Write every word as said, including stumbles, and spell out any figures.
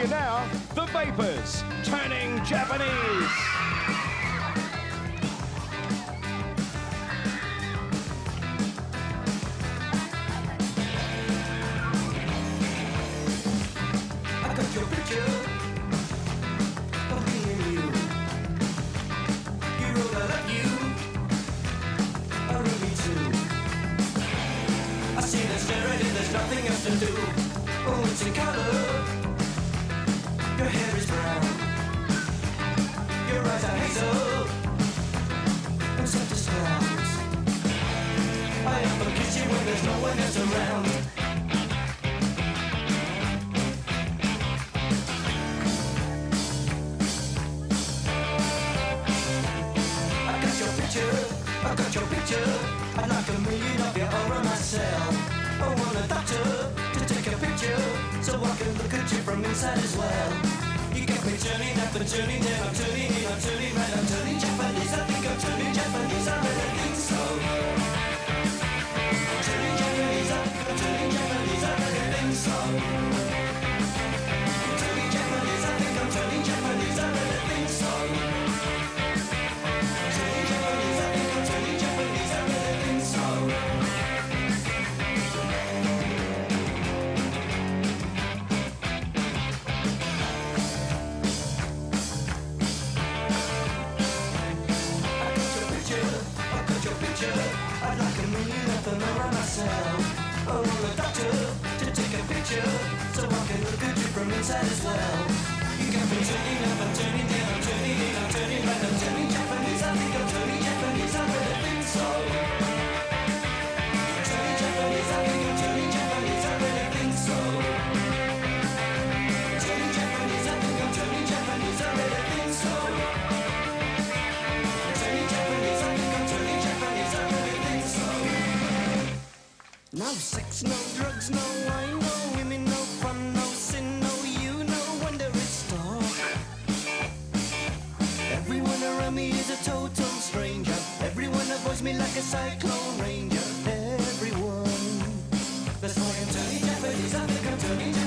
you now, the Vapors, turning Japanese. I got your picture of me and you. You wrote I love you, I love you too. I see the staring and there's nothing else to do. Oh, it's in color. Your hair is brown. Your eyes are hazel. And soft as clouds. I often kiss you when there's no one else around. I got your picture. I got your picture. I'd like a million of you over myself. I want a doctor to take a picture so I can look at you from inside as well. You got me turning up and turning down, I'm turning in, I'm turning right, I'm turning Japanese. I think I'm turning Japanese, I really think so. Turning Japanese, I think I'm turning Japanese, I really think so. Turning Japanese, I think I'm turning Japanese, I really think so. Turning Japanese, I think I'm turning Japanese, I really think so. I'd like a million of them around myself. I want a doctor to take a picture so I can look at you from inside as well. You got me turning up, I'm turning down, I'm turning in, I'm turning right, I'm turning Japanese. I think I'm turning Japanese, I really think so. Turning Japanese, I think I'm turning Japanese, I really think so. Turning Japanese, I think I'm turning Japanese, I really think so. Turning Japanese, I think I'm turning Japanese, I really think so. No sex, no drugs, no wine, no women, no fun, no sin, no you, no wonder it's dark. Everyone around me is a total stranger. Everyone avoids me like a cyclone ranger. Everyone. That's why I'm turning Japanese, I think I'm turning Japanese.